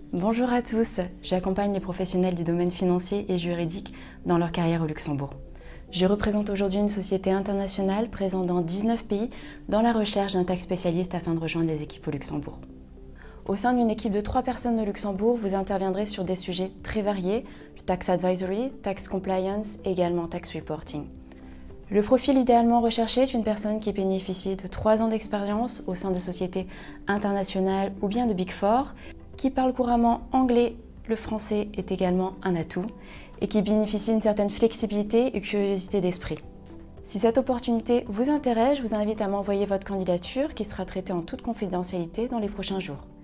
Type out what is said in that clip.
Bonjour à tous, j'accompagne les professionnels du domaine financier et juridique dans leur carrière au Luxembourg. Je représente aujourd'hui une société internationale présente dans 19 pays dans la recherche d'un tax spécialiste afin de rejoindre les équipes au Luxembourg. Au sein d'une équipe de 3 personnes au Luxembourg, vous interviendrez sur des sujets très variés, tax advisory, tax compliance et également tax reporting. Le profil idéalement recherché est une personne qui bénéficie de 3 ans d'expérience au sein de sociétés internationales ou bien de Big Four, qui parle couramment anglais, le français est également un atout, et qui bénéficie d'une certaine flexibilité et curiosité d'esprit. Si cette opportunité vous intéresse, je vous invite à m'envoyer votre candidature qui sera traitée en toute confidentialité dans les prochains jours.